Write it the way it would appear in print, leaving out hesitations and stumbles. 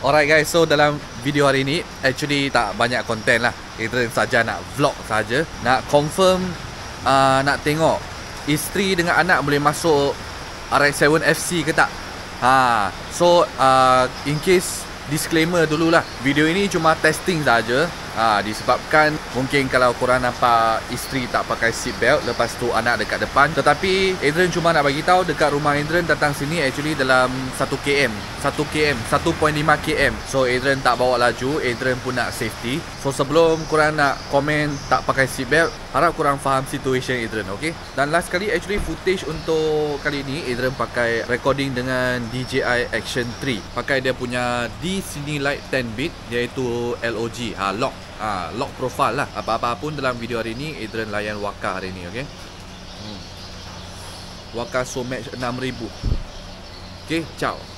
Alright guys, so dalam video hari ni actually tak banyak konten lah. Adrian saja nak vlog saja, nak confirm, nak tengok isteri dengan anak boleh masuk RX-7 FC ke tak. So in case, disclaimer dululah, video ini cuma testing saja. Disebabkan mungkin kalau korang nampak isteri tak pakai seat belt, lepas tu anak dekat depan. Tetapi Adrian cuma nak bagi tahu dekat rumah Adrian datang sini actually dalam 1 km, 1.5 km. So Adrian tak bawa laju, Adrian pun nak safety. So sebelum korang nak komen tak pakai seat belt, harap korang faham situation Adrian, okay? Dan last kali actually footage untuk kali ni Adrian pakai recording dengan DJI Action 3. Pakai dia punya D-Cine Lite 10-bit, iaitu LOG, lock profile lah. Apa-apa pun dalam video hari ni Adrian layan Waka hari ni, okay? Waka Somatch 6000. Okay, ciao.